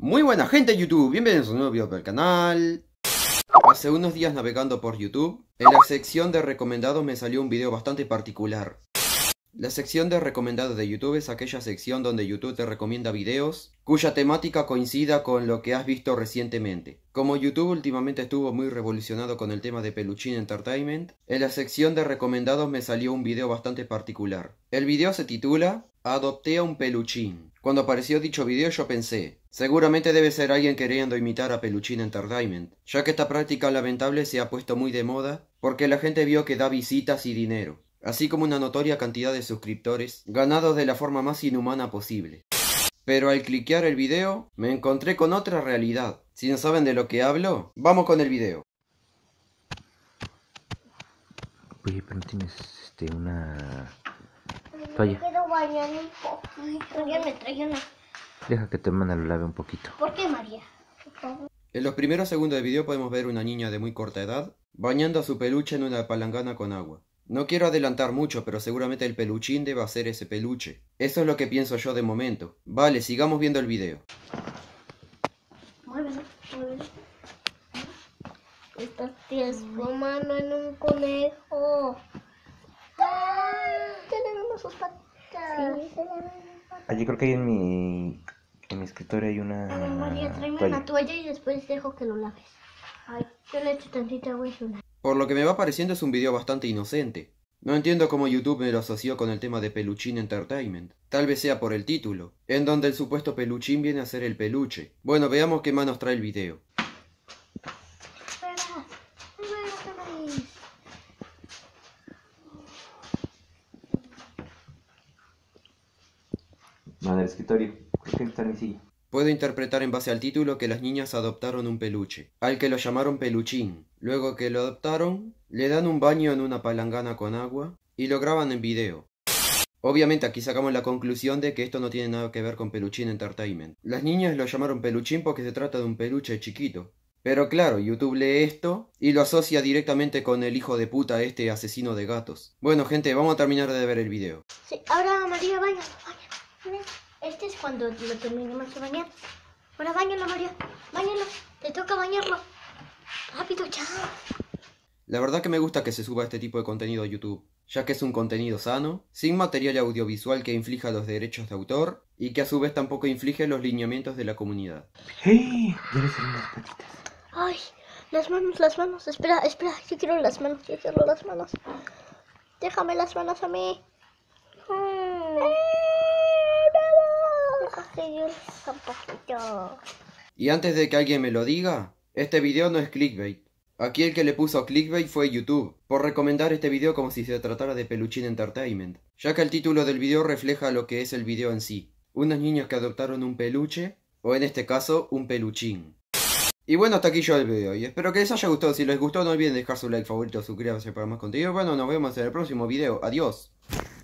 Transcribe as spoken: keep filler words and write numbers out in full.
Muy buena gente de YouTube, bienvenidos a un nuevo video del canal. Hace unos días navegando por YouTube, en la sección de recomendados me salió un video bastante particular. La sección de recomendados de YouTube es aquella sección donde YouTube te recomienda videos cuya temática coincida con lo que has visto recientemente. Como YouTube últimamente estuvo muy revolucionado con el tema de Peluchín Entertainment, en la sección de recomendados me salió un video bastante particular. El video se titula Adopté a un peluchín. Cuando apareció dicho video yo pensé, seguramente debe ser alguien queriendo imitar a Peluchín Entertainment, ya que esta práctica lamentable se ha puesto muy de moda porque la gente vio que da visitas y dinero, así como una notoria cantidad de suscriptores, ganados de la forma más inhumana posible. Pero al cliquear el video, me encontré con otra realidad. Si no saben de lo que hablo, vamos con el video. Oye, pero no tienes este, una toalla. Quiero bañar un poquito. Ya me trae una. Deja que tu hermana lo lave un poquito. ¿Por qué, María? En los primeros segundos del video podemos ver una niña de muy corta edad bañando a su peluche en una palangana con agua. No quiero adelantar mucho, pero seguramente el peluchín debe ser ese peluche. Eso es lo que pienso yo de momento. Vale, sigamos viendo el video. Muévelo, muévelo. Estás transformando en un conejo. ¡Ah! Se le ven sus patitas. Sí, se le ven las patitas. Allí creo que hay en mi, en mi escritorio hay una A ver, María, tráeme toalla. una toalla y después dejo que lo laves. Ay, yo le echo tantita agua y se la... Por lo que me va pareciendo es un video bastante inocente. No entiendo cómo YouTube me lo asoció con el tema de Peluchín Entertainment. Tal vez sea por el título, en donde el supuesto peluchín viene a ser el peluche. Bueno, veamos qué más nos trae el video. Espera, espera, No, en el escritorio. Creo que está en mi silla. Puedo interpretar en base al título que las niñas adoptaron un peluche, al que lo llamaron peluchín. Luego que lo adoptaron, le dan un baño en una palangana con agua y lo graban en video. Obviamente aquí sacamos la conclusión de que esto no tiene nada que ver con Peluchín Entertainment. Las niñas lo llamaron peluchín porque se trata de un peluche chiquito. Pero claro, YouTube lee esto y lo asocia directamente con el hijo de puta este asesino de gatos. Bueno gente, vamos a terminar de ver el video. Sí, ahora María, bañalo, bañalo. Este es cuando lo terminemos de bañar. Ahora bañalo, María, bañalo. Te toca bañarlo. Rápido, ya. La verdad que me gusta que se suba este tipo de contenido a YouTube, ya que es un contenido sano, sin material audiovisual que inflija los derechos de autor y que a su vez tampoco inflige los lineamientos de la comunidad. ¡Hey! Ya le salieron las patitas. Ay, las manos, las manos. Espera, espera, yo quiero las manos, yo quiero las manos. Déjame las manos a mí. Mm. Déjate yo un poquito. Y antes de que alguien me lo diga, este video no es clickbait. Aquí el que le puso clickbait fue YouTube, por recomendar este video como si se tratara de Peluchín Entertainment, ya que el título del video refleja lo que es el video en sí. Unas niñas que adoptaron un peluche, o en este caso, un peluchín. Y bueno, hasta aquí yo el video, y espero que les haya gustado. Si les gustó no olviden dejar su like, favorito, suscribirse para más contenido. Bueno, nos vemos en el próximo video. Adiós.